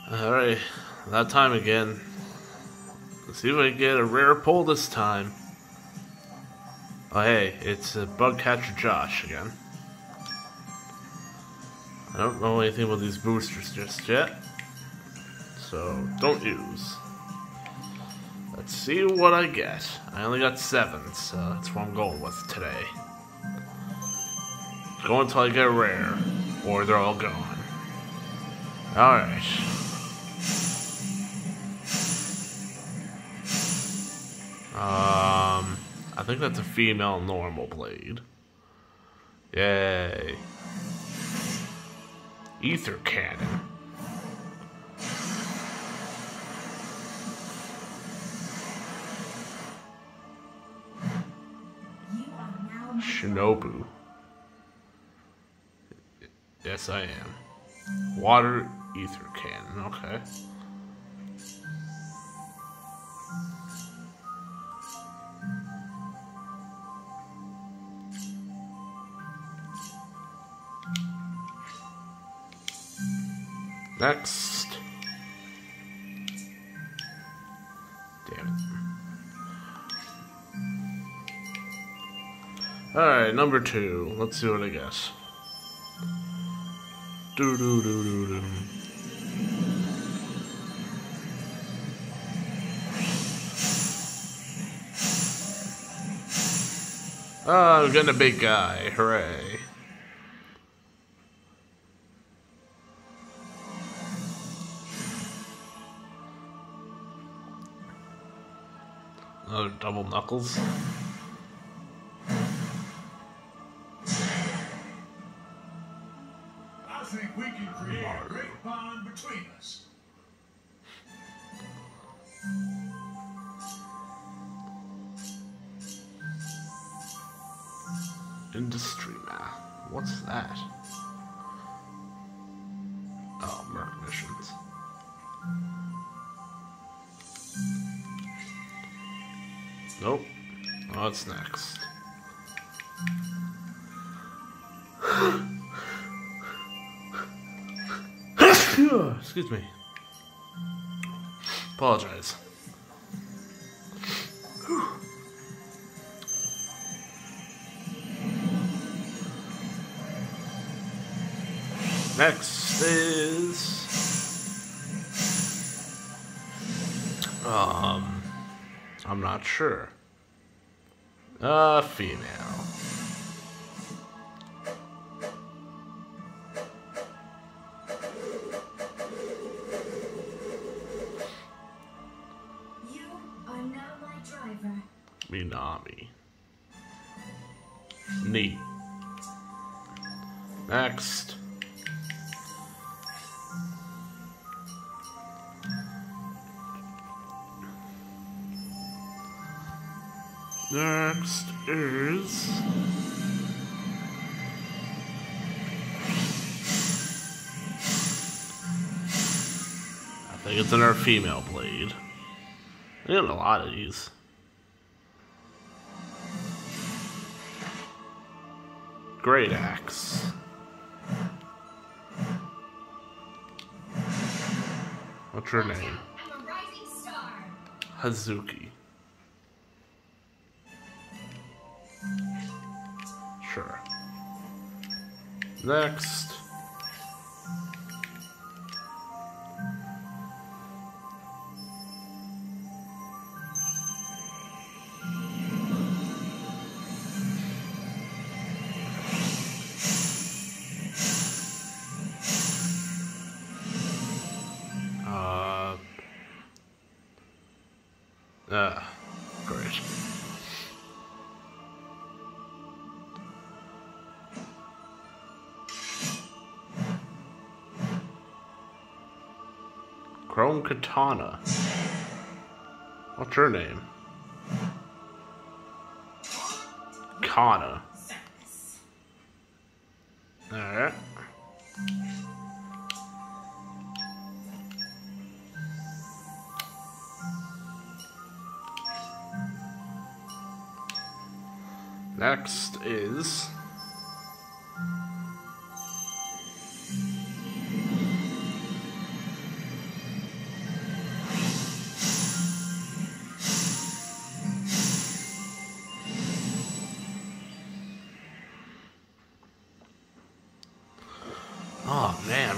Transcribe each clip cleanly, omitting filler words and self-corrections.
Alright, that time again. Let's see if I can get a rare pull this time. Oh hey, it's Bug Catcher Josh again. I don't know anything about these boosters just yet, so don't use. Let's see what I get. I only got 7, so that's what I'm going with today. Go until I get a rare, or they're all gone. Alright. I think that's a female normal blade. Yay. Ether Cannon. Shinobu. Yes, I am. Water Ether Cannon, okay. Next. Damn it. Alright, number 2. Let's see what I guess. Do-do-do-do-do. Oh, I'm getting a big guy. Hooray. Another double knuckles. I think we can create a great bond between us. Industry map. What's that? Oh, Merc missions. Nope. What's next? Excuse me. Apologize. Next is I'm not sure. Female. You are now my driver. Minami. Neat. Next. Next is I think it's another female blade. I got a lot of these. Great axe. What's her name? I'm a rising star. Hazuki. Sure. Next. Great. Chrome Katana. What's her name? Kana. Alright. Next is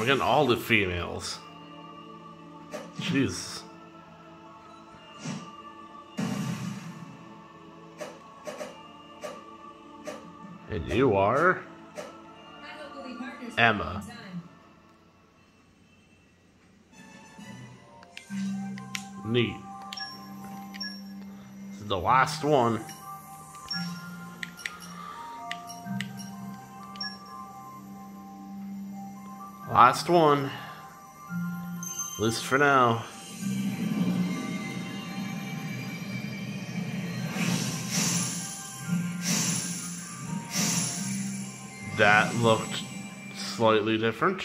getting all the females. Jeez. And you are? Emma. Neat. This is the last one. Last one. At least for now. That looked slightly different.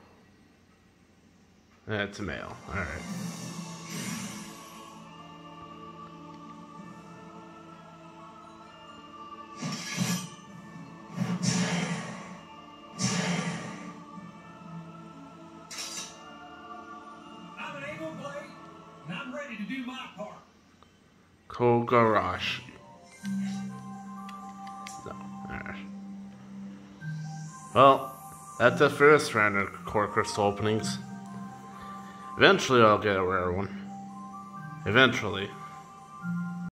That's a male. Alright. I'm an able blade, and I'm ready to do my part. Kogarashi. No. Alright. Well, that's the first round of Core Crystal openings. Eventually I'll get a rare one. Eventually.